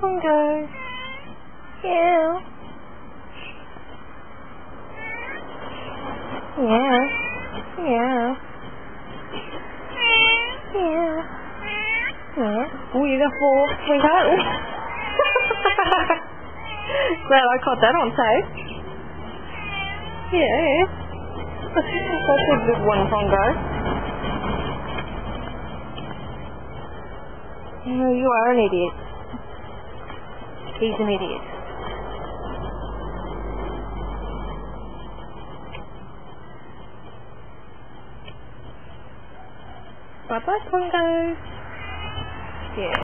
pongo. Yeah. Yeah. Yeah. Yeah. Yeah. Oh, you got four. Pongo. Glad I caught that on tape. Yeah. That's a good one, Pongo. No, you are an idiot. He's an idiot. Bye-bye, Pongo. Yeah.